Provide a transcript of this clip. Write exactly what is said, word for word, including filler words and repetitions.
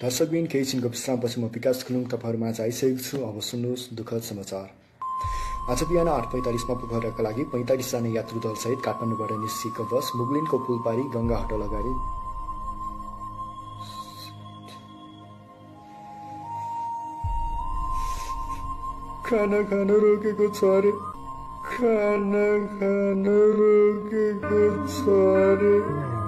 दर्शकबिन केही छिनको विश्रामपछि म विकास खुलुङ तपाईँहरूमाझ आइसकेको छु। अब सुन्नुहोस् दुःखद समाचार। आज बिहान आठ पैंतालीसमा पोखराका लागि पैंतालीस जना यात्रु दलसहित काठमाडौँबाट निस्किएको बस मुगलिनको पुल पारी गंगा होटल अगाडि खाना खान रोकेको छ अरे खाना खान रोकेको छ अरे